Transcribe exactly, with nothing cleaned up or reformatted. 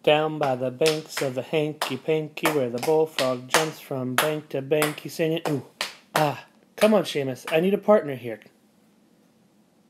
Down by the banks of the hanky-panky, where the bullfrog jumps from bank to bank, he's singing, ooh, ah. Come on, Seamus, I need a partner here.